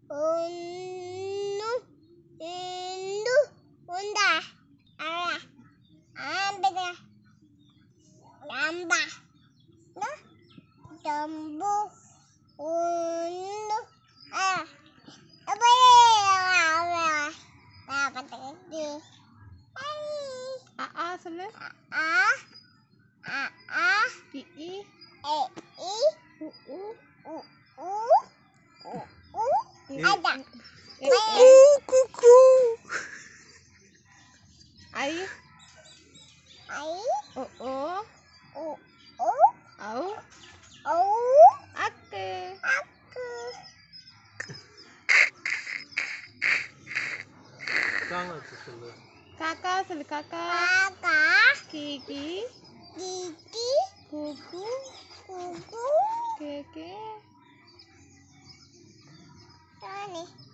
ಒಂದು ಎರಡು ಒಂದ ಆಂಬೆದ ಅಂಬ ತಂಬು ಒಂದು சொல்லு இ இ உ குக்கு ஐ ஓ ஔ அக்கு காக்கா சொல்லு காக்கா கீகி கூக்கு கேக்கே